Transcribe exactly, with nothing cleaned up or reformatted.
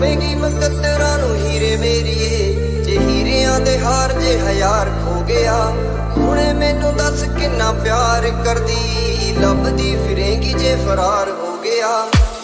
देवेंगी मुकद्दरां नूं हीरे मेरीए, जे हीरियां दे हार जे हज़ार खो गया। हुणे मैनू दस किन्ना प्यार करदी, लभदी फिरेंगी जे फरार हो गया।